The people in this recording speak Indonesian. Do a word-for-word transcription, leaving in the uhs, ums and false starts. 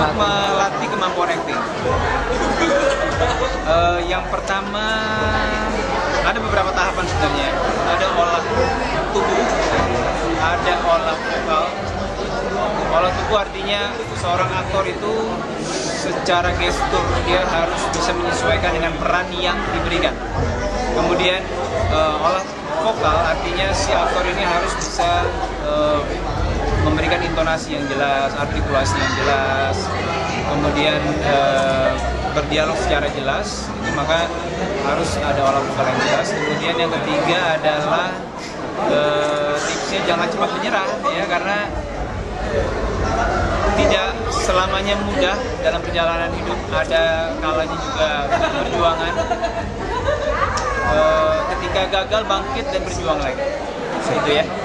untuk melatih kemampuan acting. Uh, yang pertama ada beberapa tahapan sebenarnya. Ada olah tubuh, ada olah vokal. Olah tubuh artinya seorang aktor itu secara gestur dia harus bisa menyesuaikan dengan peran yang diberikan. Kemudian uh, olah vokal artinya si aktor ini harus bisa uh, memberikan intonasi yang jelas, artikulasi yang jelas, kemudian uh, berdialog secara jelas, itu maka harus ada olah vokal yang jelas. Kemudian yang ketiga adalah uh, tipsnya jangan cepat menyerah ya, karena tidak selamanya mudah dalam perjalanan hidup, ada kalanya juga perjuangan. Uh, ketika gagal bangkit dan berjuang lagi. Itu ya.